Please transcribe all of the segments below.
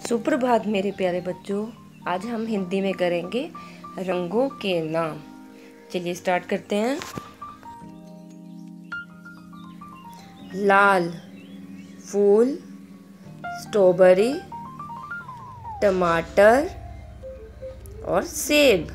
सुप्रभात मेरे प्यारे बच्चों। आज हम हिंदी में करेंगे रंगों के नाम। चलिए स्टार्ट करते हैं। लाल फूल, स्ट्रॉबेरी, टमाटर और सेब।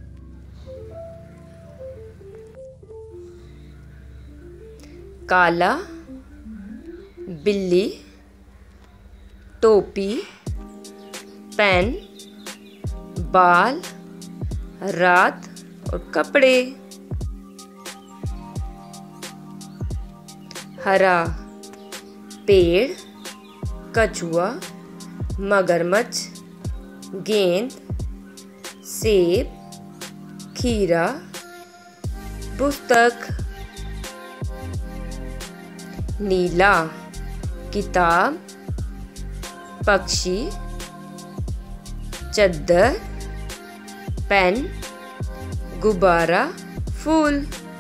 काला बिल्ली, टोपी, पेन, बाल, रात और कपड़े। हरा पेड़, कछुआ, मगरमच्छ, गेंद, सेब, खीरा, पुस्तक। नीला किताब, पक्षी, चद्दर, पेन, गुब्बारा, फूल।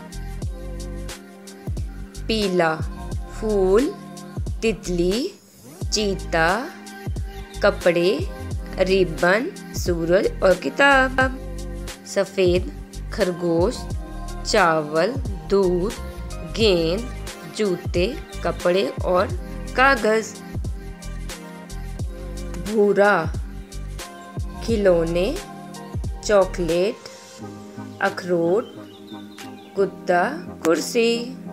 पीला फूल, तितली, चीता, कपड़े, रिबन, सूरज और किताब। सफ़ेद खरगोश, चावल, दूध, गेंद, जूते, कपड़े और कागज। भूरा खिलौने, चॉकलेट, अखरोट, कुत्ता, कुर्सी।